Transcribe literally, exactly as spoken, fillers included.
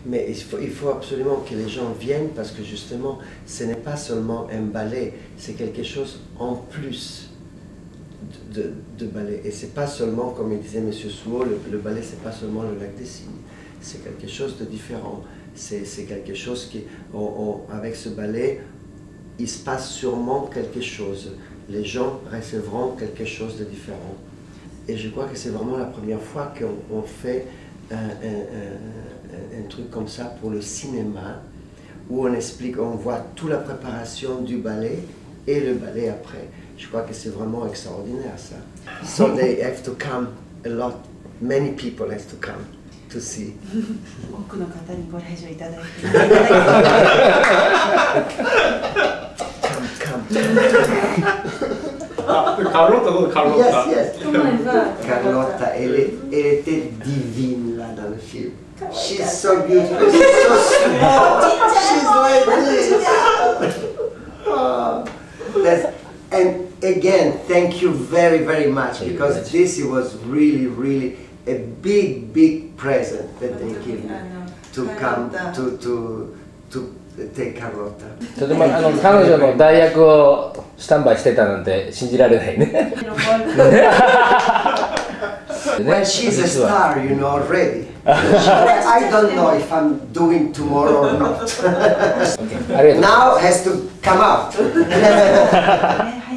Mais il faut, il faut absolument que les gens viennent parce que justement, ce n'est pas seulement un ballet, c'est quelque chose en plus de, de, de ballet. Et c'est pas seulement, comme il disait M. Souhault, le, le ballet, c'est pas seulement le lac des Cygnes, c'est quelque chose de différent. C'est quelque chose qui, on, on, avec ce ballet, il se passe sûrement quelque chose. Les gens recevront quelque chose de différent. Et je crois que c'est vraiment la première fois qu'on fait un, un, un, un truc comme ça pour le cinéma, où on explique, on voit toute la préparation du ballet et le ballet après. Je crois que c'est vraiment extraordinaire ça. So they have to come a lot, many people have to come to see. 多くの方にご来場いただいて。 Ah, Carlotta, non Carlotta. Yes, yes. Comment elle va? Carlotta, elle, est, elle était divine là dans le film. She's so beautiful, she's so small, she's like this. Oh, that's, and again, thank you very, very much, because this was really, really a big, big present that they gave me to come to, to, to take Carlotta. ちょっとまあ、あの彼女の代役をスタンバイしてたなんて信じられないね。 Well, she's a star, you know, already. I don't know if I'm doing tomorrow or not. Now has to come out.